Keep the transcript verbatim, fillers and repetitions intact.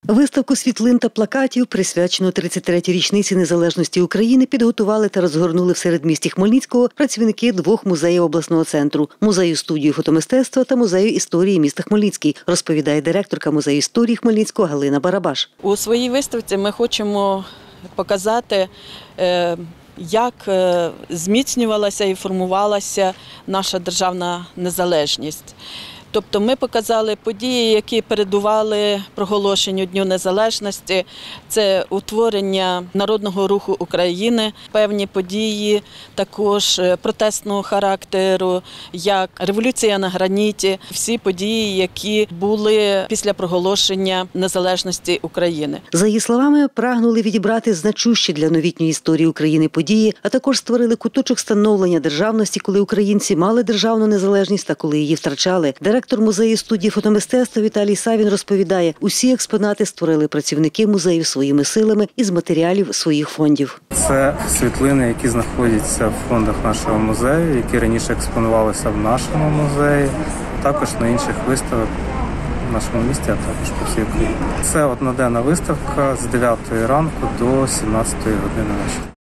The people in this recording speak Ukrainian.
Виставку світлин та плакатів, присвячену тридцять третій річниці незалежності України, підготували та розгорнули в середмісті Хмельницького працівники двох музеїв обласного центру – музею-студію фотомистецтва та музею історії міста Хмельницький, розповідає директорка музею історії Хмельницького Галина Барабаш. У своїй виставці ми хочемо показати, як зміцнювалася і формувалася наша державна незалежність. Тобто ми показали події, які передували проголошенню Дню Незалежності. Це утворення Народного руху України, певні події також протестного характеру, як Революція на граніті, всі події, які були після проголошення незалежності України. За її словами, прагнули відібрати значущі для новітньої історії України події, а також створили куточок становлення державності, коли українці мали державну незалежність та коли її втрачали. Директор музею студії фотомистецтва Віталій Савін розповідає, усі експонати створили працівники музею своїми силами із матеріалів своїх фондів. Це світлини, які знаходяться в фондах нашого музею, які раніше експонувалися в нашому музеї, також на інших виставках в нашому місті, а також по всій Україні. Це одноденна виставка з дев'ятої ранку до сімнадцятої години вечора.